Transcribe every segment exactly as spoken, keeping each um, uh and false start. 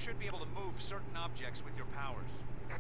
should be able to move certain objects with your powers.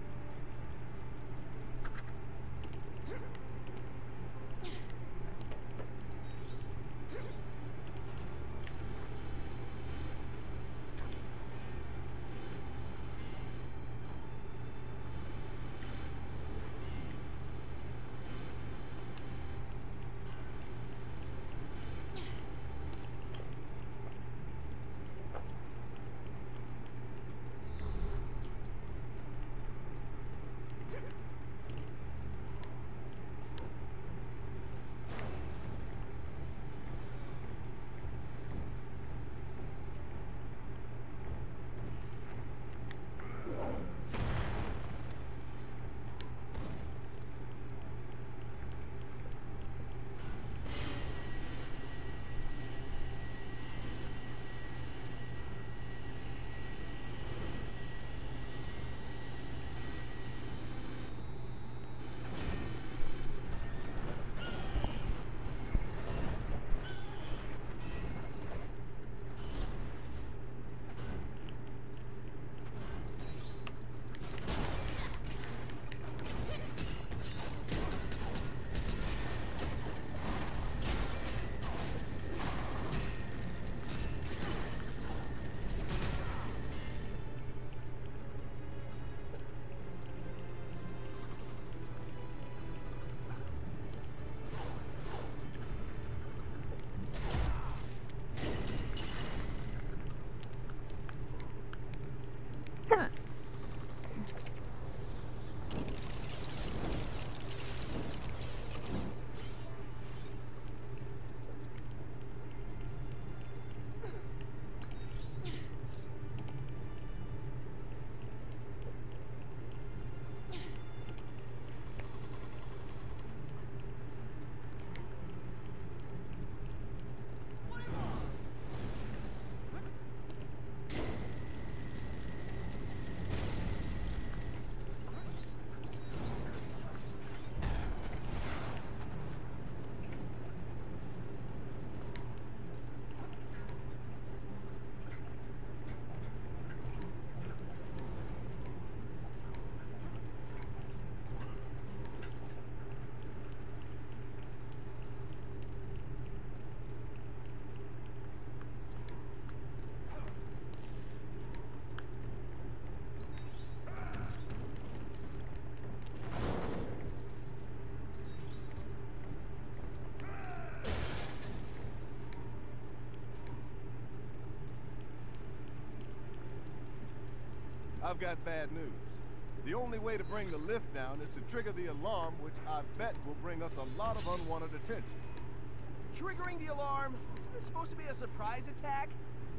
I've got bad news. The only way to bring the lift down is to trigger the alarm, which I bet will bring us a lot of unwanted attention. Triggering the alarm? Isn't this supposed to be a surprise attack?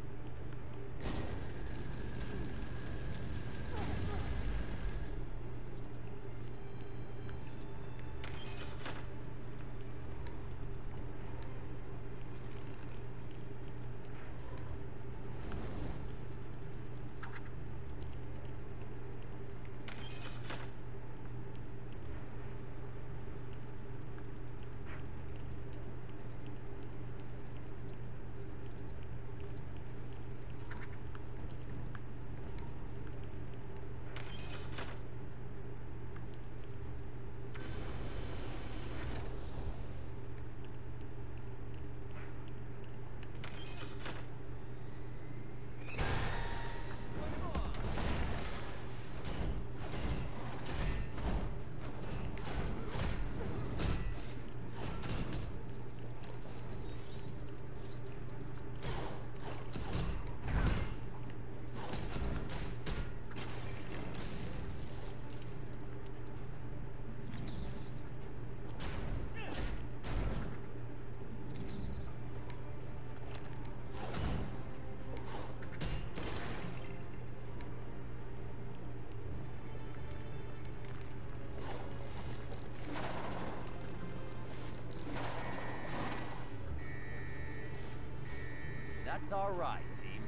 That's all right, team.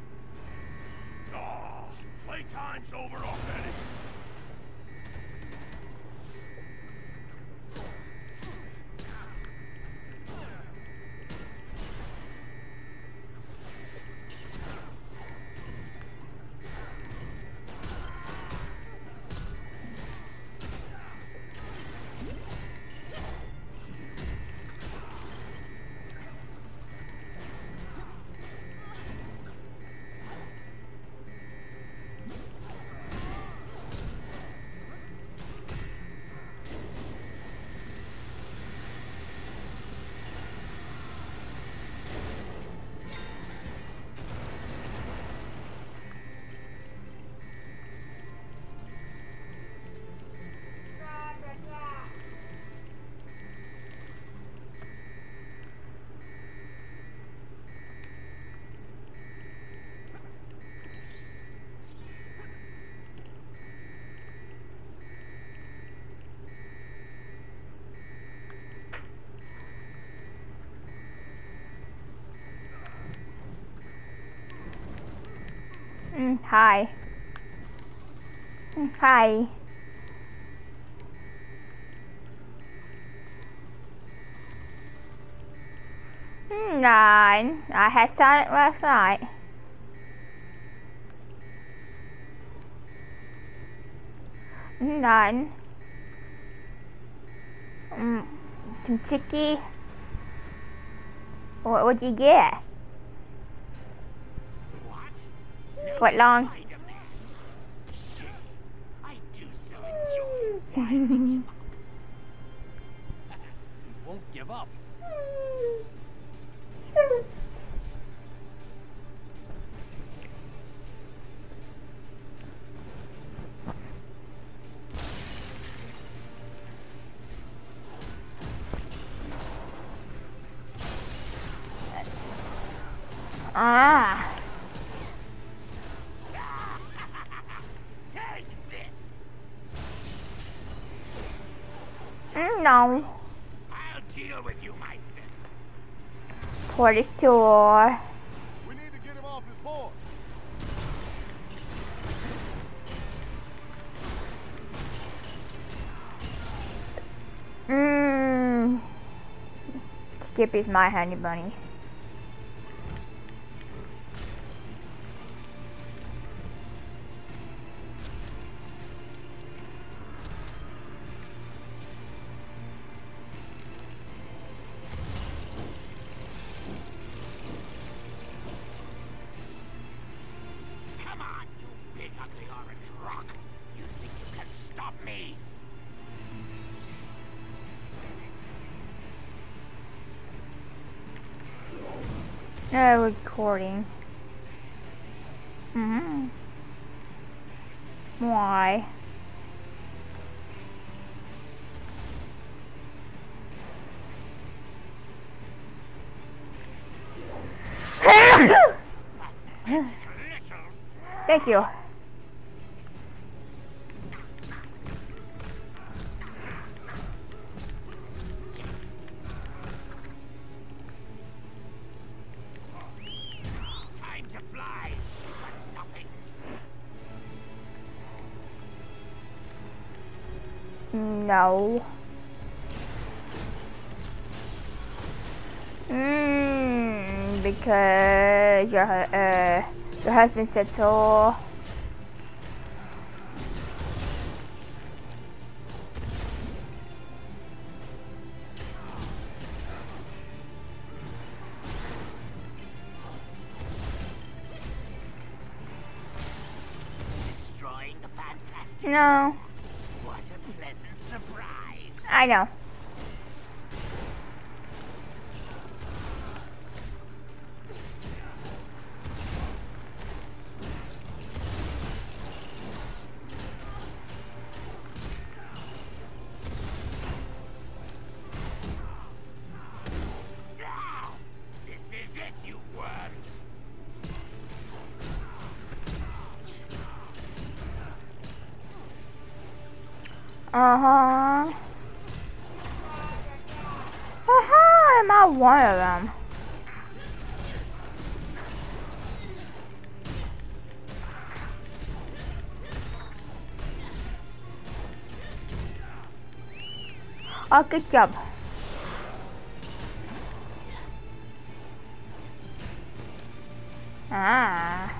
Ah, playtime's over already. Hi. Hi. Nine. I had Sonic last night. Nine. Mm, some chicky. What would you get? What? No What long? Spider-Man. Shit. I do so enjoy winding him up. He won't give up. Ah. Take this. Mm, no. I'll deal with you myself. For the store. We need to get him off his board. Mmm. Skip is my honey bunny. Come on, you big ugly orange rock. You think you can stop me? No recording. Mm-hmm. Why? Thank you. Time to fly, super nothings. No. Mmm, because your hu- uh your husband said so. Destroying the Fantastic. No, What a pleasant surprise. I know. Now, this is it, you worms. Uh-huh. Uh-huh, am I one of them? Oh, good job. Ah.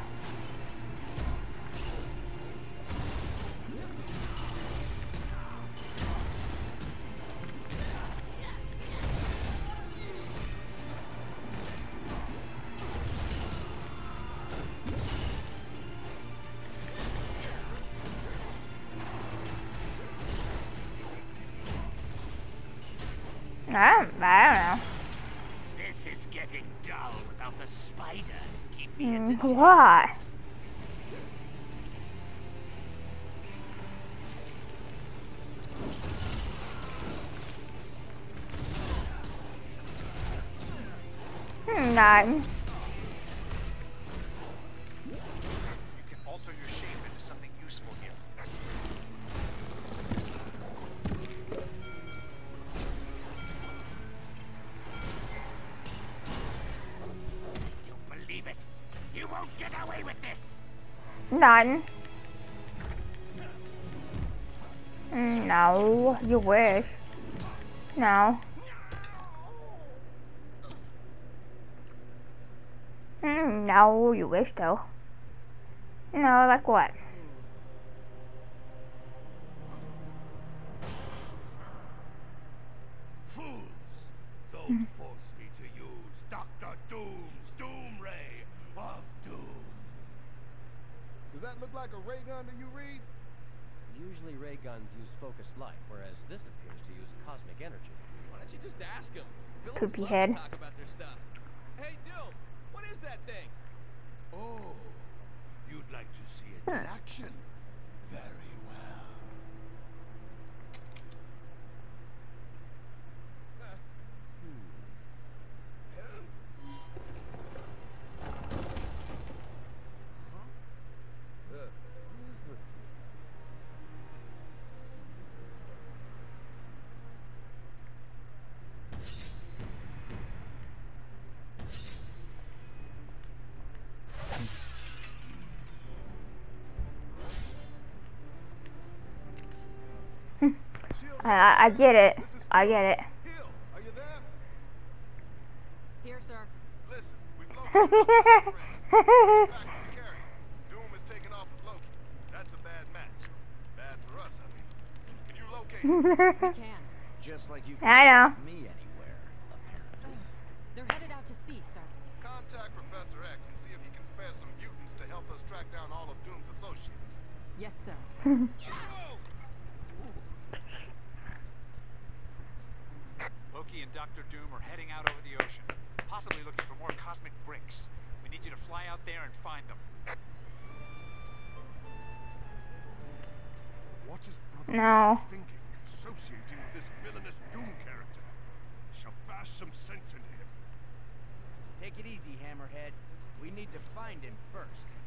I don't, I don't know. This is getting dull without the spider to keep me Mm, entertained. Why? Hmm, none. You can alter your shape into something useful here. Don't believe it. You won't get away with this. None. Mm, no, you wish. No. Mm, no, you wish though. No, like what? Fools! Don't force me to use Doctor Doom's Doom Ray of Doom. Does that look like a ray gun to you, Reed? Usually ray guns use focused light, whereas this appears to use cosmic energy. Why don't you just ask them? Villains Poopy love head. to talk about their stuff. Hey, Doom, what is that thing? Oh, you'd like to see it in action? Very well. I, I get it. I get it. Hill, are you there? Here, sir. Listen, we've located our friend. Back to the carrier. Doom is taking off with Loki. That's a bad match. Bad for us, I mean. Can you locate him? We can. Just like you can I know. stop me anywhere, apparently. They're headed out to sea, sir. Contact Professor X and see if he can spare some mutants to help us track down all of Doom's associates. Yes, sir. Loki and Doctor Doom are heading out over the ocean, possibly looking for more cosmic bricks. We need you to fly out there and find them. What is Brother No. thinking, associating with this villainous Doom character? Shall bash some sense into him. Take it easy, Hammerhead. We need to find him first.